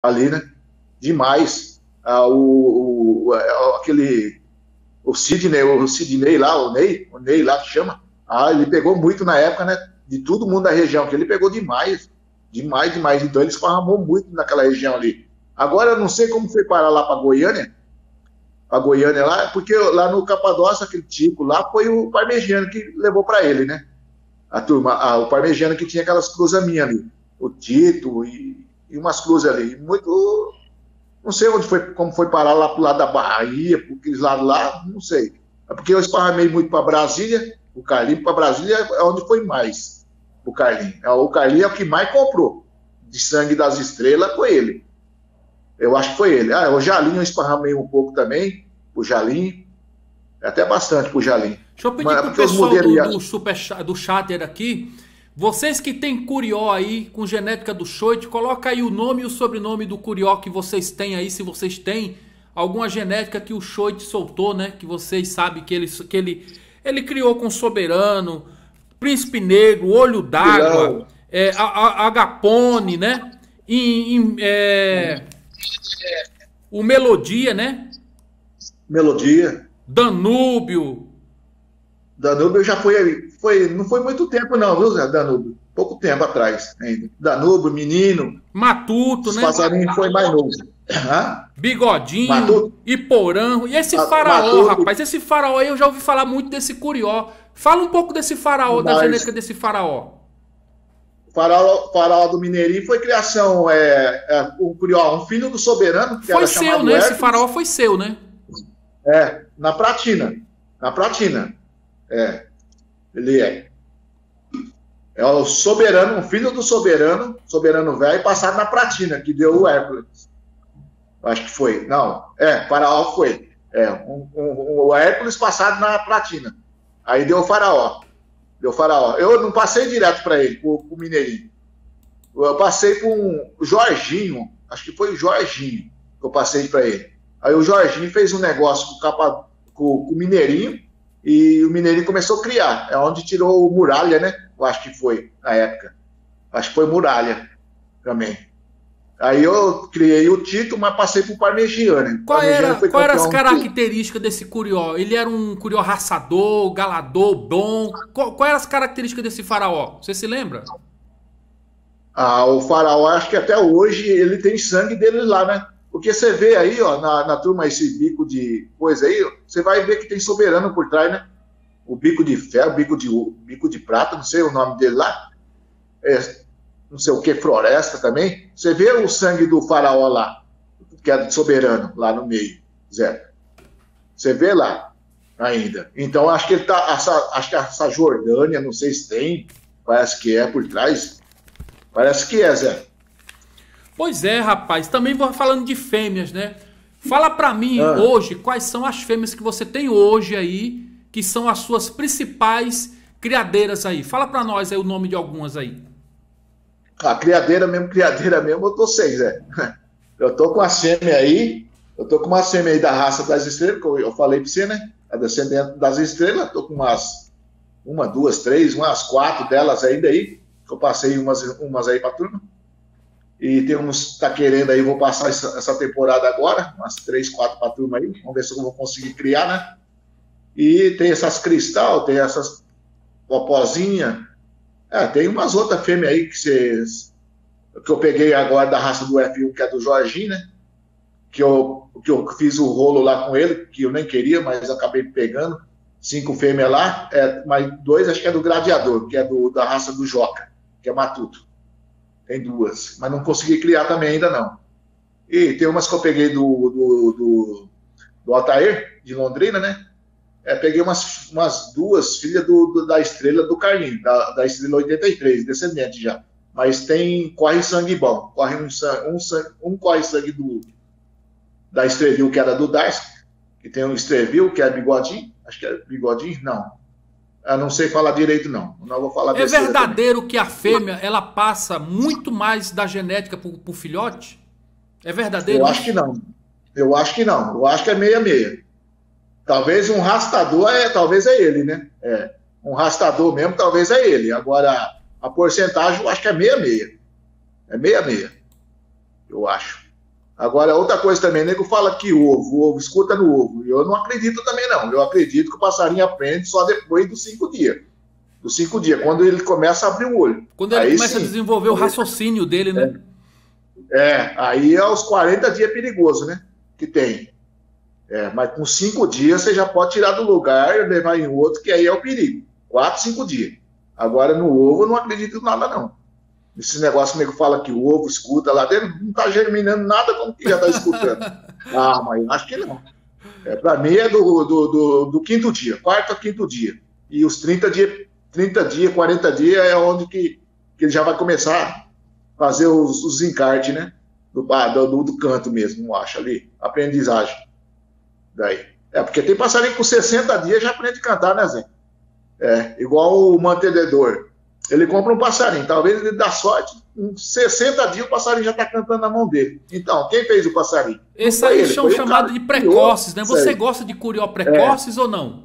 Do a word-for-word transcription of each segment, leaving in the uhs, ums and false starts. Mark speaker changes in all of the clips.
Speaker 1: ali, né? Demais. Ah, o, o, aquele, o Sidney, o Sidney lá, o Ney, o Ney lá que chama, ah, ele pegou muito na época, né? De todo mundo da região, que ele pegou demais, demais, demais. Então ele esparramou muito naquela região ali. Agora eu não sei como foi parar lá para Goiânia, a Goiânia lá, porque lá no Capadócia, aquele Tico lá, foi o Parmegiano que levou para ele, né? A turma, a, o Parmegiano que tinha aquelas cruzas minhas ali, o Tito e, e umas cruzes ali. Muito, não sei onde foi, como foi parar lá pro lado da Bahia, por aqueles lados lá, não sei. É porque eu esparramei muito para Brasília, o Carlinho para Brasília é onde foi mais, o Carlinho. O Carlinho é o que mais comprou de sangue das estrelas, foi ele. Eu acho que foi ele. Ah, o Jalinho eu esparramei um pouco também, o Jalinho, até bastante pro Jalinho.
Speaker 2: Deixa eu pedir pro pessoal do, do, super, do chatter aqui, vocês que tem curió aí com genética do Choit, coloca aí o nome e o sobrenome do curió que vocês têm aí, se vocês têm alguma genética que o Choit soltou, né? Que vocês sabem que ele, que ele, ele criou com Soberano, Príncipe Negro, Olho d'Água, é, a, a, Agapone, né? Em, em, é, o Melodia, né?
Speaker 1: Melodia.
Speaker 2: Danúbio.
Speaker 1: Danúbio já foi, foi, não foi muito tempo não, viu, Zé? Danúbio, pouco tempo atrás ainda. Danúbio, Menino.
Speaker 2: Matuto, né?
Speaker 1: Passarinho foi mais novo. Hã?
Speaker 2: Bigodinho,
Speaker 1: Matuto.
Speaker 2: Iporã. E esse faraó, Matuto. Rapaz, esse faraó aí eu já ouvi falar muito desse curió. Fala um pouco desse faraó, Mas... da genética desse faraó.
Speaker 1: O faraó, faraó do Mineirinho foi criação, é, é, um curió, um filho do Soberano. Que
Speaker 2: foi
Speaker 1: era
Speaker 2: seu, né? Hércules. Esse faraó foi seu, né?
Speaker 1: É, na Pratina. Na Pratina. É, ele é. É o Soberano, um filho do Soberano, Soberano velho, passado na Pratina, que deu o Hércules. Acho que foi. Não, é, Faraó foi. É, um, um, o Hércules passado na Pratina. Aí deu o Faraó. Deu o Faraó. Eu não passei direto para ele, pro, pro Mineirinho. Eu passei para um Jorginho, acho que foi o Jorginho que eu passei para ele. Aí o Jorginho fez um negócio com o, capa, com, com o Mineirinho, e o Mineirinho começou a criar. É onde tirou o Muralha, né? Eu acho que foi, na época. Acho que foi Muralha também. Aí eu criei o Tito, mas passei pro Parmegiano.
Speaker 2: Qual era, qual era as características desse curió? Ele era um curió raçador, galador, bom? Qual, qual eram as características desse faraó? Você se lembra?
Speaker 1: Ah, o faraó, acho que até hoje ele tem sangue dele lá, né? Porque você vê aí, ó, na, na turma, esse bico de coisa aí, você vai ver que tem Soberano por trás, né? O bico de ferro, bico de, bico de prata, não sei o nome dele lá. É, não sei o que, Floresta também. Você vê o sangue do faraó lá, que é de Soberano, lá no meio, Zé. Você vê lá ainda. Então, acho que ele tá, essa, acho que essa Jordânia, não sei se tem, parece que é por trás. Parece que é, Zé.
Speaker 2: Pois é, rapaz. Também vou falando de fêmeas, né? Fala pra mim ah. hoje quais são as fêmeas que você tem hoje aí, que são as suas principais criadeiras aí. Fala pra nós aí o nome de algumas aí.
Speaker 1: A criadeira mesmo, criadeira mesmo, eu tô sem, Zé. Eu tô com a fêmea aí, eu tô com uma fêmea aí da raça das estrelas, que eu, eu falei pra você, né? A descendente das estrelas, tô com umas, uma, duas, três, umas quatro delas ainda aí, que eu passei umas, umas aí pra turma. E tem uns que tá querendo aí, vou passar essa, essa temporada agora, umas três, quatro pra turma aí, vamos ver se eu vou conseguir criar, né? E tem essas cristal, tem essas popozinha. É, tem umas outras fêmeas aí que, cês, que eu peguei agora da raça do F um, que é do Jorginho, né? Que eu, que eu fiz o rolo lá com ele, que eu nem queria, mas acabei pegando. Cinco fêmeas lá, é, mas dois acho que é do Gladiador, que é do, da raça do Joca, que é Matuto. Tem duas, mas não consegui criar também ainda não. E tem umas que eu peguei do, do, do, do Altair, de Londrina, né? É, peguei umas, umas duas filhas do, do, da estrela do Carlinho, da, da estrela oitenta e três, descendente já. Mas tem, corre sangue bom. Corre um, um, sangue, um corre sangue do, da Estrevil, que era do Darcy, que tem um Estrevil, que é bigodinho. Acho que é bigodinho? Não. Eu não sei falar direito, não. Não vou falar
Speaker 2: É verdadeiro também. Que a fêmea ela passa muito mais da genética pro, pro filhote? É verdadeiro?
Speaker 1: Eu acho que não. Eu acho que não. Eu acho que é meia-meia. Talvez um rastador, é, talvez é ele, né? É, um rastador mesmo, talvez é ele. Agora, a porcentagem, eu acho que é meia-meia. É meia-meia. Eu acho. Agora, outra coisa também, nego fala que ovo, o ovo escuta no ovo. Eu não acredito também, não. Eu acredito que o passarinho aprende só depois dos cinco dias. Dos cinco dias, quando ele começa a abrir o olho.
Speaker 2: Quando ele aí, começa sim, a desenvolver o raciocínio dele, né?
Speaker 1: É, é, aí aos quarenta dias é perigoso, né? Que tem. É, mas com cinco dias você já pode tirar do lugar e levar em outro, que aí é o perigo. Quatro, cinco dias. Agora, no ovo, eu não acredito em nada, não. Esse negócio que fala que o ovo escuta lá dentro, não está germinando nada como que já está escutando. Ah, mas acho que não. É, para mim é do, do, do, do quinto dia, quarto a quinto dia. E os trinta dias, trinta dias, quarenta dias é onde que, que ele já vai começar a fazer os, os encartes, né? Do, do, do canto mesmo, eu acho ali. Aprendizagem. Daí. É, porque tem passarinho com sessenta dias já aprende a cantar, né, Zé? É, igual o mantenedor. Ele compra um passarinho, talvez ele dá sorte, em sessenta dias o passarinho já está cantando na mão dele. Então, quem fez o passarinho?
Speaker 2: Esse aí são chamados de precoces, né? Você gosta de curió precoces é. ou não?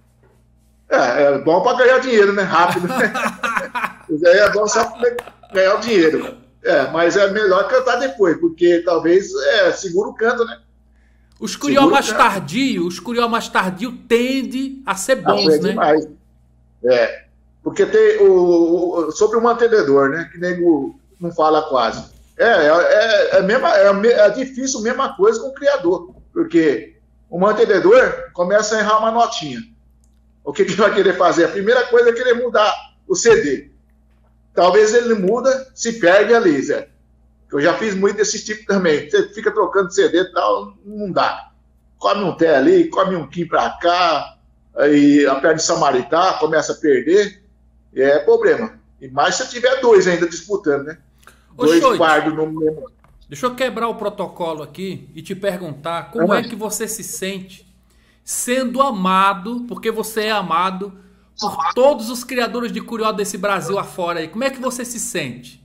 Speaker 1: É, é bom para ganhar dinheiro, né? Rápido. Né? Isso aí é bom só para ganhar o dinheiro. É, mas é melhor cantar depois, porque talvez é, segura o canto, né?
Speaker 2: Os curió mais tardios, os curió mais tardios tendem a ser bons, ah, é né?
Speaker 1: Demais. É. Porque tem o, o sobre o mantenedor, né? Que nego não fala quase. É, é, é, mesma, é, é difícil a mesma coisa com o criador. Porque o mantenedor começa a errar uma notinha. O que, que ele vai querer fazer? A primeira coisa é querer mudar o C D. Talvez ele muda, se perde ali, Zé. Eu já fiz muito desse tipo também. Você fica trocando C D e tal, não dá. Come um té ali, come um quim pra cá, aí a perna de Samaritá começa a perder. É problema. E mais se tiver dois ainda disputando, né?
Speaker 2: Ô, dois pardos no mesmo. Deixa eu quebrar o protocolo aqui e te perguntar como é, é que você se sente sendo amado, porque você é amado por todos os criadores de curió desse Brasil afora aí. Como é que você se sente?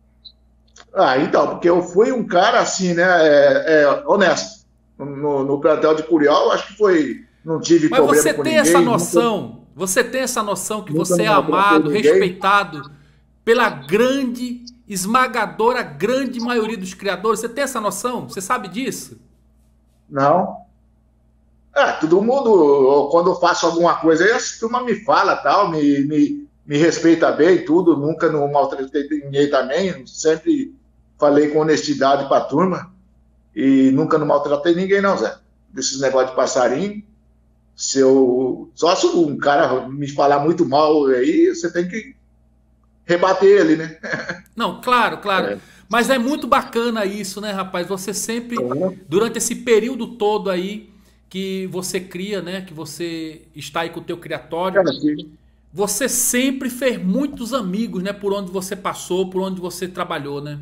Speaker 1: Ah, então, porque eu fui um cara assim, né? É, é, honesto. No, no plantel de curió, eu acho que foi. Não tive
Speaker 2: Mas
Speaker 1: problema
Speaker 2: você
Speaker 1: com
Speaker 2: tem
Speaker 1: ninguém,
Speaker 2: essa noção. Nunca... Você tem essa noção que você é amado, respeitado pela grande, esmagadora, grande maioria dos criadores? Você tem essa noção? Você sabe disso?
Speaker 1: Não. É, todo mundo, quando eu faço alguma coisa, aí a turma me fala, tal, me, me, me respeita bem, tudo, nunca não maltratei ninguém também, sempre falei com honestidade para a turma e nunca não maltratei ninguém não, Zé. Desses negócios de passarinho. Se eu, só se um cara me falar muito mal aí, você tem que rebater ele, né?
Speaker 2: Não, claro, claro. É. Mas é muito bacana isso, né, rapaz? Você sempre, é. durante esse período todo aí que você cria, né? Que você está aí com o teu criatório, é, você sempre fez muitos amigos, né? Por onde você passou, por onde você trabalhou, né?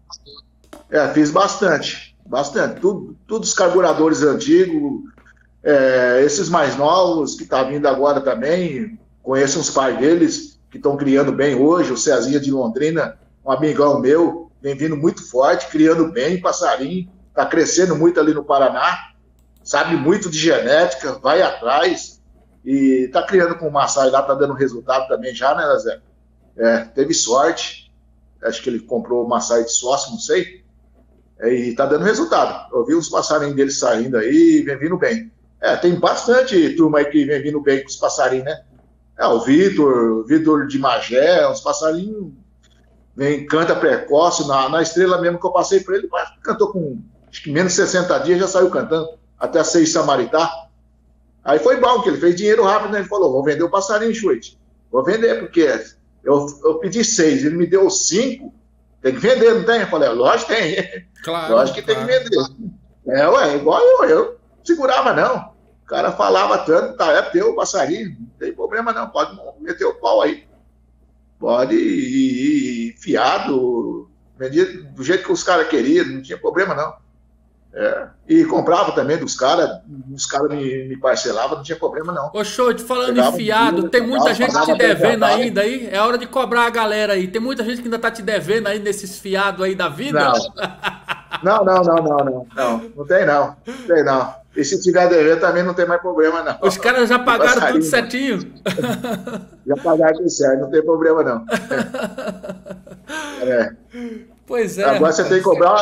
Speaker 1: É, fiz bastante, bastante. Tudo, todos os carburadores antigos. É, esses mais novos que tá vindo agora também, conheço uns pais deles que estão criando bem hoje, o Cezinha de Londrina, um amigão meu, vem vindo muito forte, criando bem, passarinho, tá crescendo muito ali no Paraná, sabe muito de genética, vai atrás e tá criando com o Massai lá, tá dando resultado também já, né, Zé? É, teve sorte, acho que ele comprou o Massai de sócio, não sei, é, e tá dando resultado. Eu vi os passarinhos dele saindo aí, vem vindo bem. É, tem bastante turma aí que vem vindo bem com os passarinhos, né? É, o Vitor, o Vitor de Magé, uns passarinhos, vem, canta precoce, na, na estrela mesmo que eu passei por ele, cantou com, acho que menos de sessenta dias, já saiu cantando, até seis Samaritá. Aí foi bom, que ele fez dinheiro rápido, né? Ele falou, vou vender o passarinho, Chuite. Vou vender, porque eu, eu pedi seis, ele me deu cinco, tem que vender, não tem? Eu falei, lógico que tem.
Speaker 2: Claro,
Speaker 1: lógico que
Speaker 2: claro.
Speaker 1: tem que vender. É, ué, igual eu, eu. Segurava não, o cara falava tanto, tá, é teu passarinho, não tem problema não, pode meter o pau aí, pode ir, ir fiado, vendia do jeito que os caras queriam, não tinha problema não, é. E comprava também dos caras, os caras me, me parcelavam, não tinha problema não.
Speaker 2: Ô Choite, falando Pegava em fiado, dia, tem muita gente te devendo ainda aí, é hora de cobrar a galera aí, tem muita gente que ainda tá te devendo aí nesses fiados aí da vida?
Speaker 1: Não, não, não, não, não, não, não tem não, não tem não. E se tiver devendo também não tem mais problema, não.
Speaker 2: Os caras já pagaram tudo certinho?
Speaker 1: Já pagaram tudo certo, não tem problema, não. É.
Speaker 2: Pois é.
Speaker 1: Agora você tem que cobrar,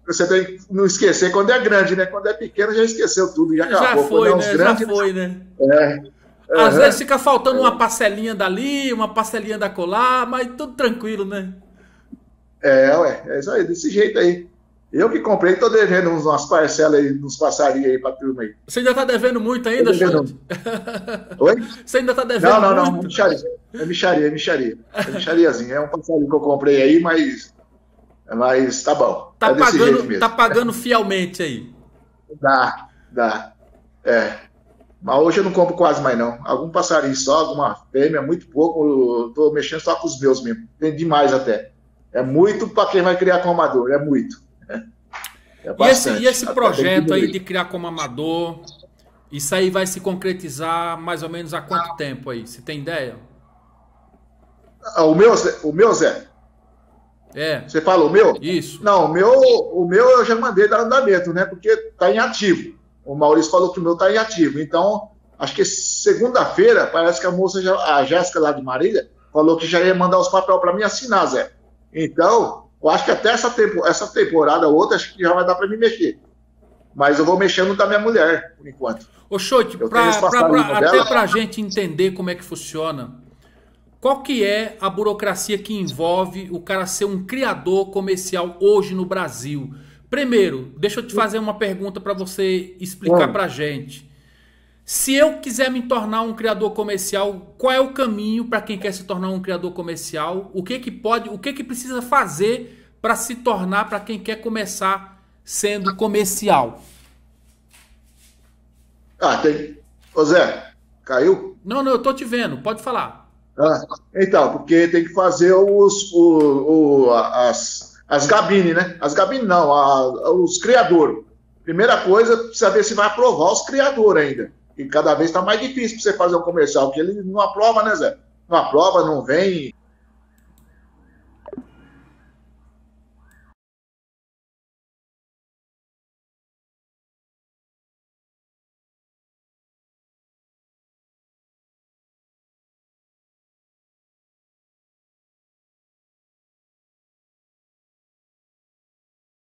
Speaker 1: você tem que não esquecer quando é grande, né? Quando é pequeno, já esqueceu tudo, já acabou.
Speaker 2: Já foi, né? Grandes, já foi, né?
Speaker 1: É.
Speaker 2: Às uhum. vezes fica faltando uma parcelinha dali, uma parcelinha da colar, mas tudo tranquilo, né?
Speaker 1: É, ué, é isso aí, desse jeito aí. Eu que comprei, tô devendo umas parcelas aí, uns passarinhos aí pra turma aí.
Speaker 2: Você ainda tá devendo muito ainda, Xote?
Speaker 1: Oi?
Speaker 2: Você ainda tá devendo
Speaker 1: não, não,
Speaker 2: muito?
Speaker 1: Não, não, é micharia, é micharia, é micharia. É michariazinha, é um passarinho que eu comprei aí, mas, mas tá bom.
Speaker 2: Tá,
Speaker 1: é desse
Speaker 2: pagando,
Speaker 1: jeito mesmo.
Speaker 2: Tá pagando fielmente aí.
Speaker 1: Dá, dá, é. Mas hoje eu não compro quase mais não. Algum passarinho só, alguma fêmea, muito pouco, eu tô mexendo só com os meus mesmo. Tem demais até. É muito para quem vai criar com amador, é muito. É,
Speaker 2: é e esse, e esse projeto aí de criar como amador, isso aí vai se concretizar mais ou menos há quanto tempo aí? Você tem ideia?
Speaker 1: O meu, o meu Zé?
Speaker 2: É.
Speaker 1: Você fala o meu?
Speaker 2: Isso.
Speaker 1: Não, o meu, o meu eu já mandei dar andamento, né? Porque tá em ativo. O Maurício falou que o meu tá em ativo. Então, acho que segunda-feira, parece que a moça, já, a Jéssica lá de Marília, falou que já ia mandar os papéis para mim assinar, Zé. Então, eu acho que até essa, tempo, essa temporada, outra, acho que já vai dar para mim mexer. Mas eu vou mexendo da minha mulher, por enquanto.
Speaker 2: Ô, Xote, até para a gente entender como é que funciona, qual que é a burocracia que envolve o cara ser um criador comercial hoje no Brasil? Primeiro, deixa eu te fazer uma pergunta para você explicar para a gente. Se eu quiser me tornar um criador comercial, qual é o caminho para quem quer se tornar um criador comercial? O que que pode, o que que precisa fazer para se tornar, para quem quer começar sendo comercial?
Speaker 1: Ah, tem. Ô Zé, caiu?
Speaker 2: Não, não, eu tô te vendo, pode falar.
Speaker 1: Ah, então, porque tem que fazer os, o, o, as, as gabines, né? As gabines não, a, os criadores. Primeira coisa, precisa ver se vai aprovar os criadores ainda. E cada vez está mais difícil para você fazer um comercial, porque ele não aprova, né, Zé? Não aprova, não vem.